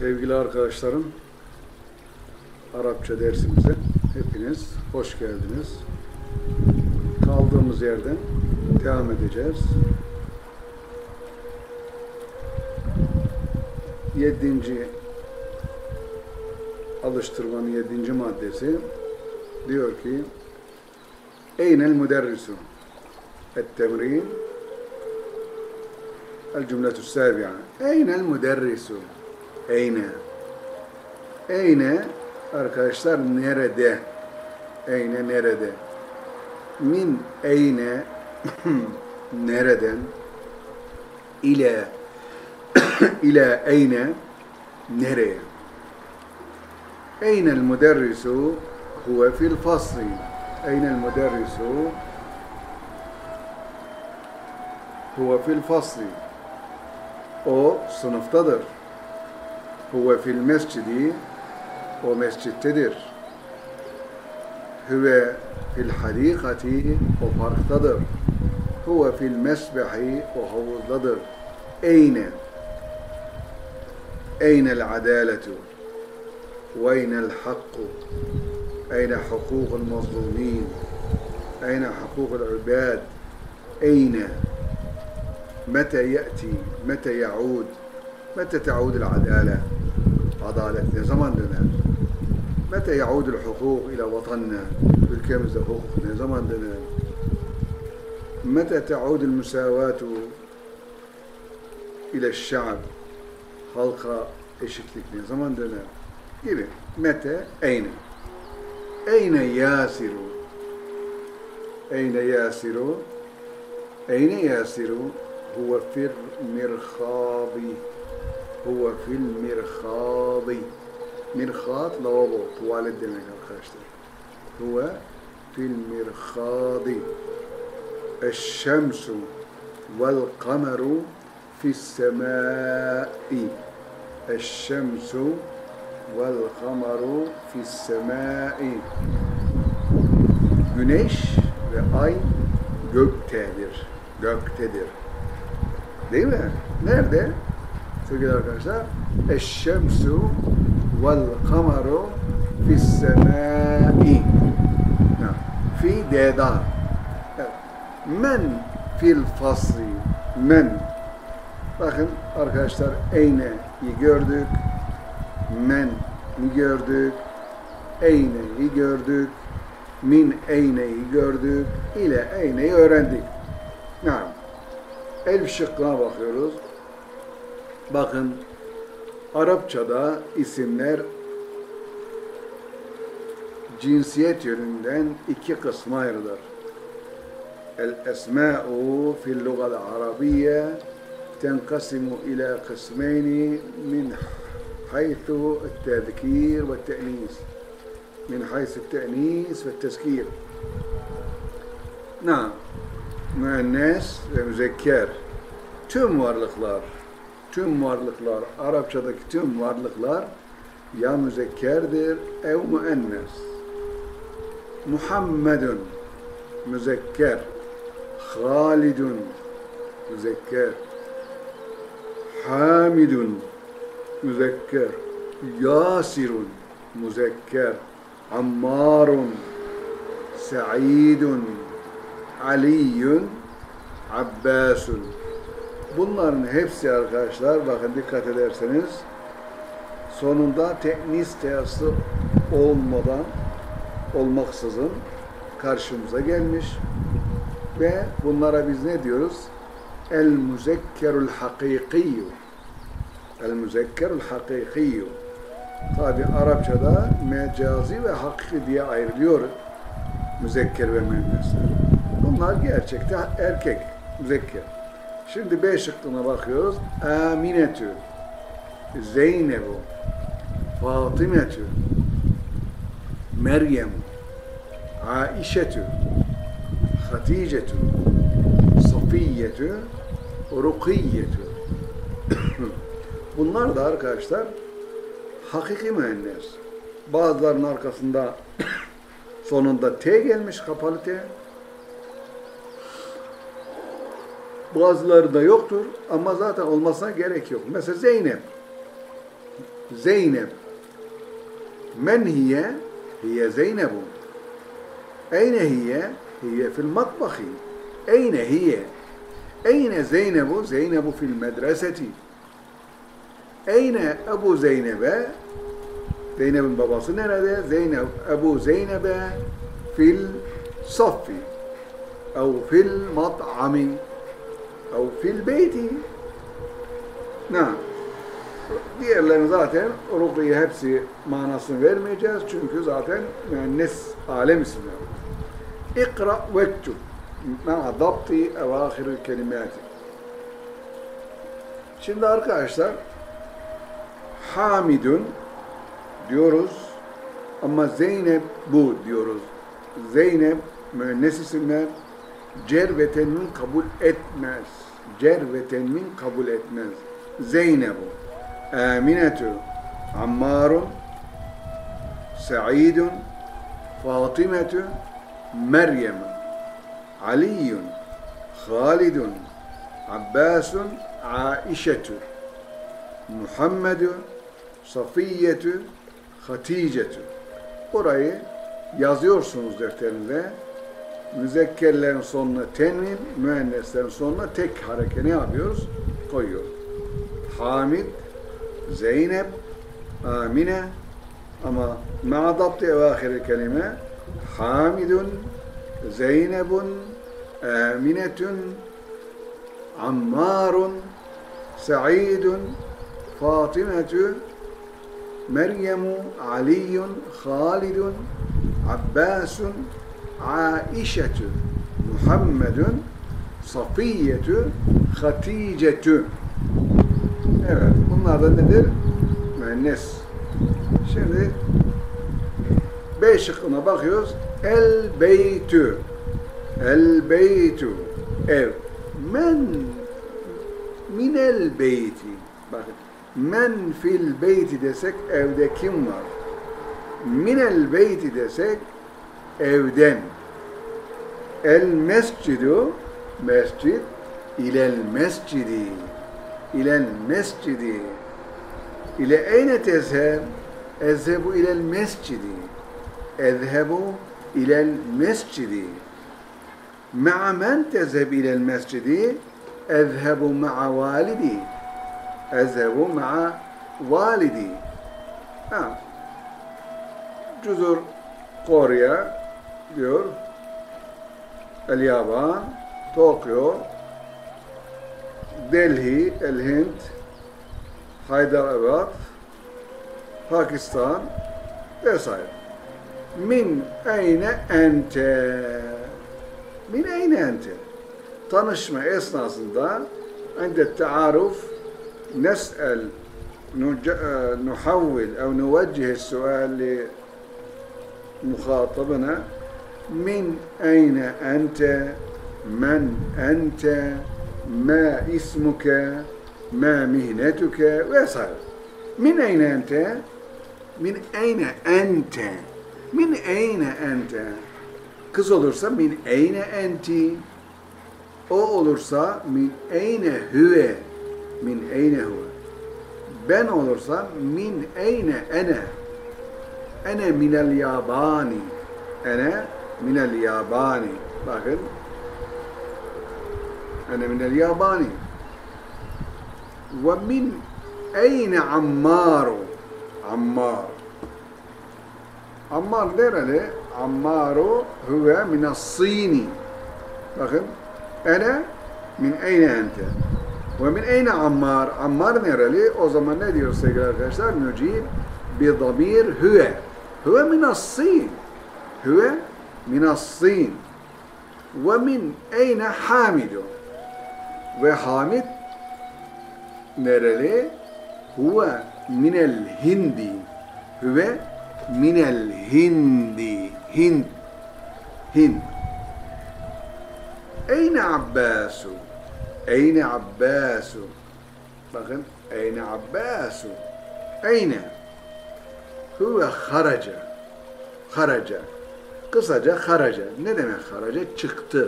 Sevgili arkadaşlarım, Arapça dersimize hepiniz hoş geldiniz. Kaldığımız yerden devam edeceğiz. 7. alıştırmanın 7. maddesi diyor ki Eynel müderrisu et-temrin el-cümletü sâbi'a Eynel müderrisu Eyne. Eyne arkadaşlar nerede? Eyne nerede? Min eyne nereden? İle ile eyne nereye? Eynel müderrisu huve fil fasli. Eynel müderrisu huve fil fasli. O sınıftadır. Huve fil mescidi, o mescittedir. Huve fil hadikati, o parktadır. Huve fil mesbehi, o havuzdadır. Eyne? Eynel adaletu? Ve eynel hakku? Eyne hukukul mazlumin? Eyne hukukul ibad? Eyne? Mete ye'ti? Mete ya'ud? Mete te'udul adale? Adalet ne zaman döner? Mete yaudul hukuk ila vatanna? Ülkemizde hukuk ne zaman döner? Mete te'udul müsavatu ila şa'b? Halka eşitlik ne zaman döner? Gibi. Mete eyne? Eyne yasiru? Eyne yasiru? Eyne yasiru? Huve fil mirhadi. Huve fil mirhadi. Mirhat, lavabo, tuvalet demek arkadaşlar. Huve fil mirhadi. Eşşemsu vel kameru fissemâi. Eşşemsu vel kameru fissemâi. Güneş ve ay göktedir. Göktedir. Değil mi? Nerede? Sevgili arkadaşlar, eşşemsu vel kameru fissemâi. Fi dedar. Men fil fasli. Men. Bakın arkadaşlar, eyne'yi gördük. Men'i gördük. Eyne'yi gördük. Min eyne'yi gördük. İle eyne'yi öğrendik. Elif şıkkına bakıyoruz. Bakın, Arapçada isimler cinsiyet yönünden iki kısma ayrılır. El-esmâ'u fil-lugal arabiyye tenkasimu ila kısmeyni min haythu et-tezkir ve et-te'nis. Min haythu et-te'nis ve et-tezkir. Müennes ve müzekker. Tüm varlıklar, Arapçadaki tüm varlıklar ya müzekkerdir ev müennes. Muhammedun müzekker, Halidun müzekker, Hamidun müzekker, Yasirun müzekker, Ammarun, Sa'idun, Aliyun, Abbasun. Bunların hepsi arkadaşlar, bakın dikkat ederseniz, sonunda te'nis teası olmaksızın karşımıza gelmiş ve bunlara biz ne diyoruz? El-müzekkerul hakikiyyü. El-müzekkerul hakikiyyü. Tabi Arapçada mecazi ve hakiki diye ayrılıyor müzekker ve müennesler. Bunlar gerçekte erkek, müzekker. Şimdi B şıkkına bakıyoruz. Aminetü, Zeynebu, Fatimetü, Meryem, Aişetü, Haticetü, Safiyyetü, Rukiyyetü. Bunlar da arkadaşlar hakiki müennes. Bazılarının arkasında sonunda T gelmiş, kapalı T. Bazıları da yoktur ama zaten olmasına gerek yok. Mesela Zeynep. Zeynep. Men hiye? Hiye Zeynebu. Eyne hiye? Hiye fil matbahi. Eyne hiye? Eyne Zeynebu? Zeynebu fil medreseti. Eyne Ebu Zeynep'e? Zeynep'in babası nerede? Ebu Zeynep'e fil saffi. Ev fil mat'ami. Ev fil beyti. Diğerlerini zaten rukiye hepsi manasını vermeyeceğiz. Çünkü zaten müennes alem isimler. İkra vektub. Ma'a dabti evâhiril kelimâti. Şimdi arkadaşlar Hamidun diyoruz ama Zeynep bu diyoruz. Zeynep müennes isimler cer ve tenvin kabul etmez. Cer ve tenvin kabul etmez. Zeynebu, Aminetu, Ammarun, Sa'idun, Fatimetu, Meryem, Aliyun, Halidun, Abbasun, Aişetu, Muhammedu, Safiyyetu, Haticetu. Burayı yazıyorsunuz defterinize. Müzekkerlerin sonuna tenvin, müenneslerin sonuna tek hareke ne yapıyoruz? Koyuyoruz. Hamid, Zeynep, Amine ama ma'adabti evâhiri kelime Hamidun, Zeynebun, Aminetun, Ammarun, Sa'idun, Fatimetu, Meryemu, Aliyun, Halidun, Abbasun, Aişetü, Muhammedun, Safiyyetu, Haticetu. Evet, bunlar da nedir? Müennes. Şimdi B şıkkına bakıyoruz. El beytü. El beytü. Ev. Men minel beyti. Bakın. Men fil beyti desek evde kim var? Minel beyti desek evden. El mescidu. Mescid. İlel mescidi. İlel mescidi. İle eyne tezheb? Ezhebu ilel mescidi. Ezhebu ilel mescidi. Ma'a men tezheb ilel mescidi? Ezhebu ma'a validi. Ezhebu ma'a validi. Cüzur Kore diyor. El-Yaban, Tokyo, Delhi, El-Hind, Hyderabad, Pakistan vesaire. Min eyne ente? Min eyne ente? Tanışma esnasında inde taaruf nes'el nuhavvil ev nuveccihe sual مخاطبنا من أين أنت من أنت ما اسمك ما مهنتك ويسأل من أين أنت من أين أنت من أين أنت kız olursa min eyne enti o olursa min eyne huve min eyne huve ben olursa min eyne ene ene minel yabani. Ene minel yabani. Bakın. Ene minel yabani. Ve min eyne ammaru. Ammar. Ammar nereli? Ammaru huve minas sini. Bakın. Ene min eyne ente. Ve min eyne ammar. Ammar nereli? O zaman ne diyor sevgili arkadaşlar? Nücib bi damir huve. Huve minas sin. Huve minas sin. Ve min eyne hamidu. Ve Hamid nereli? Huve minel hindi. Huve minel hindi. Hind. Hind. Eyne Abbasu. Eyne Abbasu. Bakın. Eyne Abbasu. Eyne. Huve haraca. Haraca. Kısaca haraca. Ne demek haraca? Çıktı.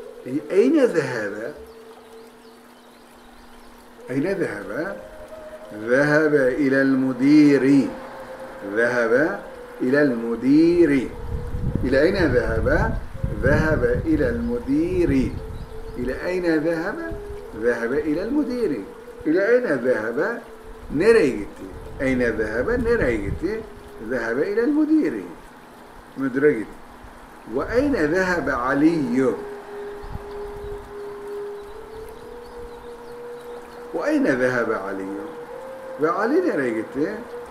Eyne zehebe? Eyne zehebe? Zehebe ilel mudiri. Zehebe ilel mudiri. İle eyne zehebe? Zehebe ilel mudiri. İle eyne zehebe? Zehebe ilel mudiri. İle eyne zehebe? Nereye gitti? Eyne zehebe? Nereye gitti? Zehebe ilel mudiri. Müdüre gitti. Ve eyne zehebe Aliyyü? Ve eyne zehebe Aliyyü? Ve Ali nereye gitti?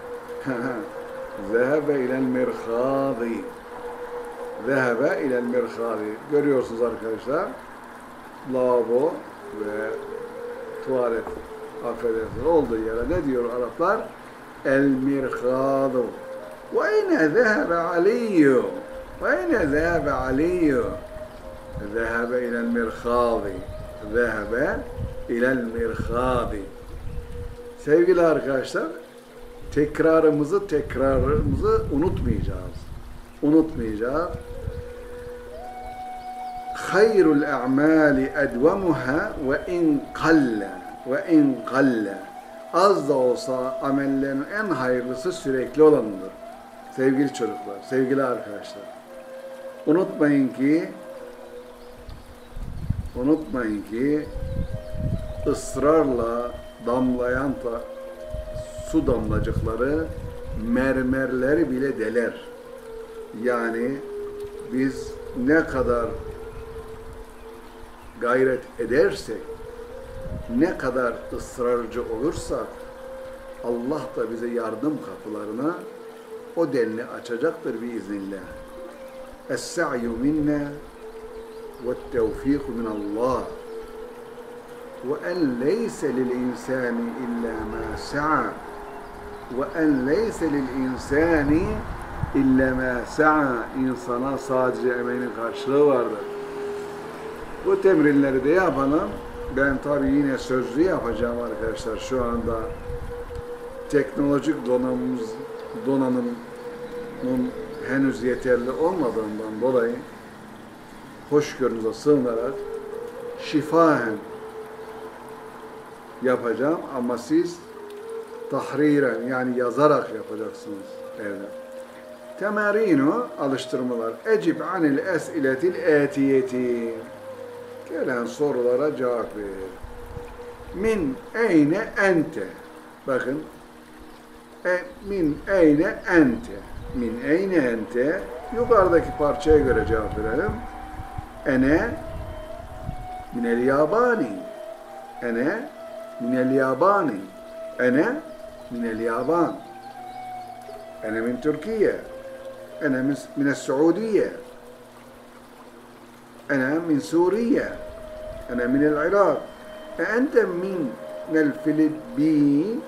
Zehebe ilel mirhâzi. Zehebe ilel mirhâzi. Görüyorsunuz arkadaşlar. Lavabo ve tuvalet, affedersiniz, olduğu yere ne diyor Araplar? El mirhâdu. Ve eyne zehebe Aliyyü? Ve eyne zehebe Aliyyü? Zehebe ilel mirhâzi. Zehebe ilel mirhâzi. Sevgili arkadaşlar, tekrarımızı unutmayacağız. Hayrul a'mali edvemuha ve in qalle. Az da olsa amellerin en hayırlısı sürekli olanıdır. Sevgili çocuklar, sevgili arkadaşlar. Unutmayın ki ısrarla damlayan su damlacıkları mermerleri bile deler. Yani biz ne kadar gayret edersek, ne kadar ısrarcı olursak, Allah da bize yardım kapılarına o denli açacaktır biiznillah. Es-sa'yu minna ve't-tevfiku minallah. وَاَنْ لَيْسَ لِلْاِنْسَانِ اِلَّا مَا سَعَى وَاَنْ لَيْسَ لِلْاِنْسَانِ اِلَّا مَا سَعَى. İnsana sadece emeğinin karşılığı vardır. Bu temrinleri de yapalım. Ben tabii yine sözlü yapacağım arkadaşlar. Şu anda teknolojik donanımın henüz yeterli olmadığından dolayı hoşgörünüze sığınarak şifahen yapacağım ama siz tahriren yani yazarak yapacaksınız evde. Temarinu alıştırmalar. Ecib anil es'iletil etiyeti. Gelen sorulara cevap ver. Min eyne ente. Bakın. Min eyne ente. Min eyne ente. Yukarıdaki parçaya göre cevap verelim. Ene minel yabani. Ene minel yabani. Ene minel yaban. Ene min Türkiye. Ene min Suudiye. Ene min Suriye. Ene minel Irak. Ente minel Filippin.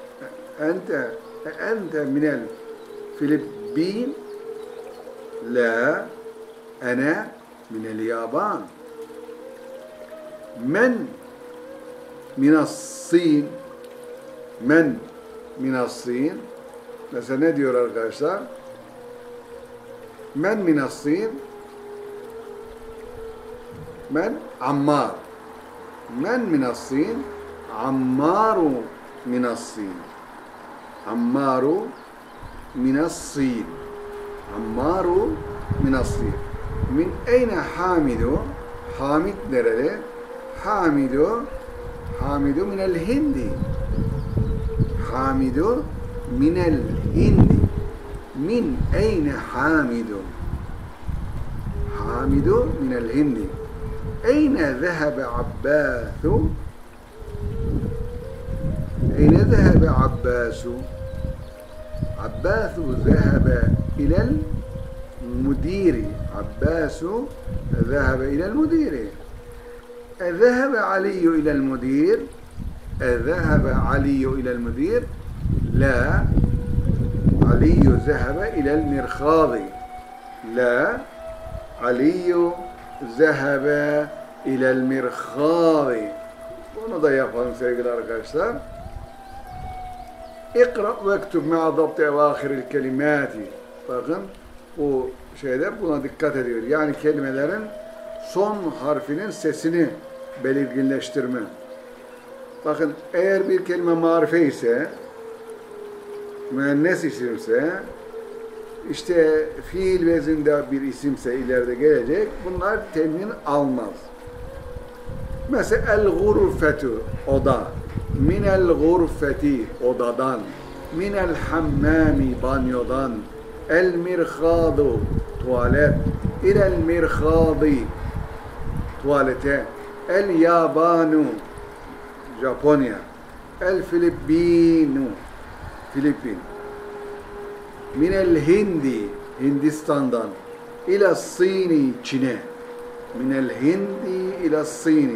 Ente minel Filippin. La. Ene minel yaban. Men minas-Sin. Men minas-Sin. Mesela ne diyor arkadaşlar? Men minas-Sin. Men Ammar. Men minas-Sin. Ammaru minas-Sin. Ammaru minas-Sin. Ammaru minas-Sin. Min eyne Hamidu? Hamid nerede? Hamidu minel Hindi. Hamidu minel Hindi. Min eyne Hamidu? Hamidu minel Hindi. Eyne zehebe Abbasu? Eyne zehebe Abbasu? Abbasu zehebe ilel mudiri. Abbasu zehebe ilel mudiri. ذهب علي إلى المدير. ذهب علي إلى المدير. لا. علي ذهب إلى المرخاض. لا. علي ذهب إلى المرخاض. Bunu da yapalım sevgili arkadaşlar. İkra ve ektub ma'a dabti evâhiril kelimâti. Bakın bu şeyde buna dikkat ediyor. Yani kelimelerin son harfinin sesini belirginleştirme. Bakın eğer bir kelime marife ise, müennes isimse, işte fiil vezinde bir isimse ileride gelecek, bunlar temin almaz. Mesela el-gurfetu, oda. Minel gurfeti, odadan. Minel hammami, banyodan. El-mirhadu, tuvalet. İlel mirhadi, tuvalete. El-yabanu, Japonya. El-Filippinu, Filipin. Minel hindi, Hindistan'dan. İla Sini, Çin'e. Minel hindi ila Sini.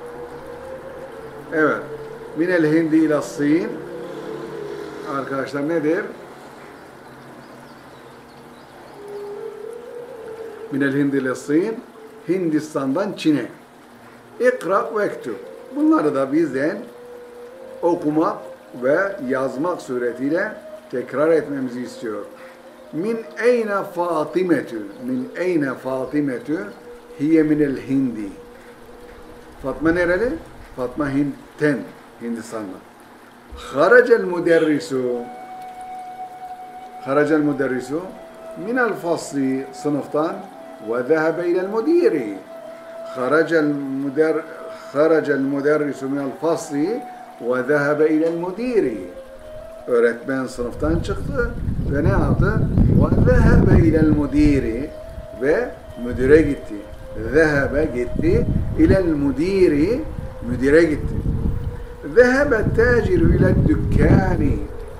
Evet. Minel hindi ila Sin. Arkadaşlar nedir? Minel hindi ila Sin. Hindistan'dan Çin'e. İkra ve ektub. Bunları da bizden okumak ve yazmak suretiyle tekrar etmemizi istiyor. Min eyne Fatimetü. Min eyne Fatimetü. Hiye minel hindi. Fatma nereli? Fatma Hind'ten, Hindistan'dan. Haracel müderrisu. Haracel müderrisu. Minel fasli, sınıftan. Ve zehebe ilel müdiri. Haracel müderrisu minel fasli. Ve zehebe ilel müdiri. Öğretmen sınıftan çıktı ve ne yaptı? Ve zehebe ilel müdiri. Ve müdüre gitti. Zehebe gitti. İlel müdiri, müdire gitti. Zehebe taciru ilel dükkani.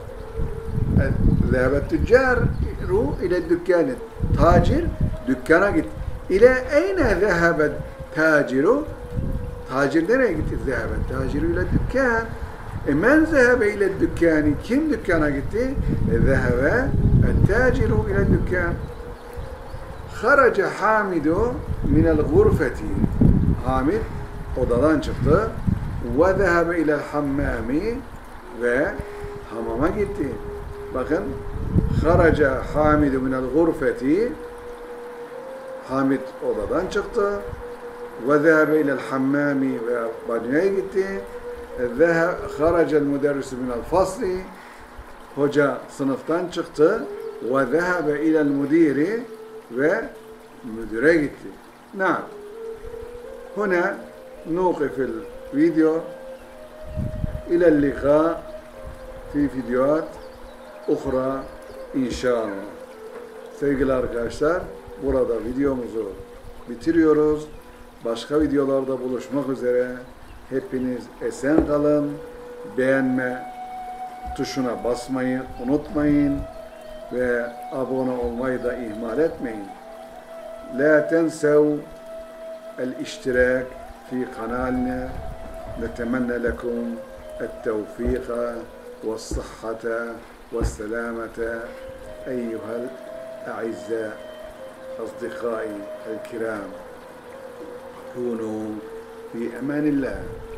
Zehebe tüccaru ilel dükkani. Tacir dükkana gitti. İle eyne zehebe taciru. Tacir nereye gitti? Zehebe taciru ilel dükkan. Men zehebe ilel dükkani. Kim dükkana gitti? Zehebe taciru ilel dükkan. Haraca Hamidu minel gurfeti. Hamid odadan çıktı. Ve zehebe ilel hammami. Ve hamama gitti. Bakın. Haraca Hamidu minel gurfeti. Hamid odadan çıktı. Ve zehebe ilel hammami. Ve banyoya gitti. Haraca'l müderrisu minel fasli. Hoca sınıftan çıktı. Ve zehebe ilel müdiri. Ve müdüre gitti. Naam. Huna nuqifil video. İlel liqa fi videoat ukhra inşallah. Sevgili arkadaşlar, burada videomuzu bitiriyoruz. Başka videolarda buluşmak üzere. Hepiniz esen kalın. Beğenme tuşuna basmayı unutmayın. Ve abone olmayı da ihmal etmeyin. La tensev el-iştirak fi kanalina. Netemenne lekum el-tevfika ve-s-sıhhata ve-s-selamata eyyuhel a'izza asdikai el-kiram. Kunu fi emanillah.